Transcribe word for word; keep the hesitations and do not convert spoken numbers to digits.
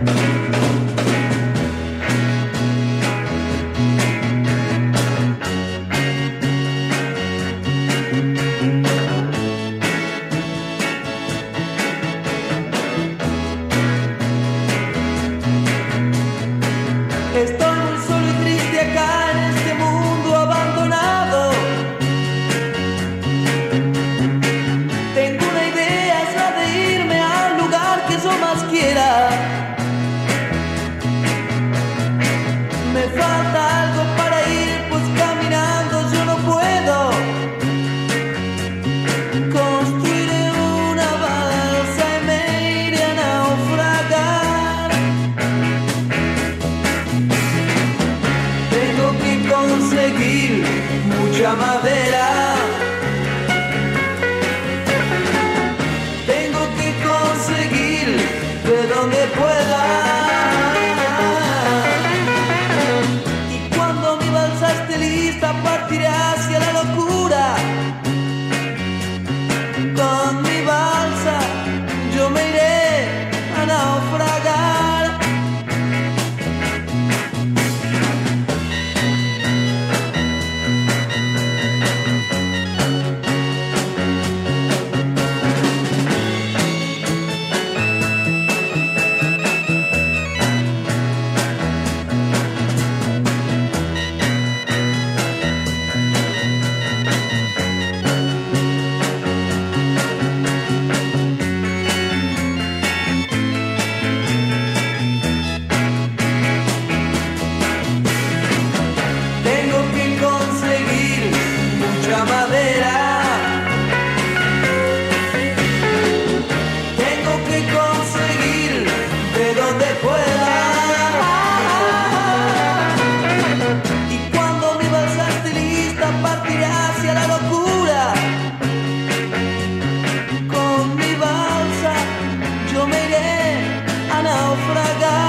Estoy muy solo y triste acá en este mundo abandonado. Tengo una idea, es la de irme al lugar que yo más quiera. Me falta algo para ir, pues caminando yo no puedo. Construiré una balsa y me iré a naufragar. Tengo que conseguir mucha madera. Tengo que conseguir de donde pueda. Y cuando mi balsa esté lista, partiré hacia la locura. Con mi balsa yo me iré a naufragar. Con mi balsa yo me iré a naufragar.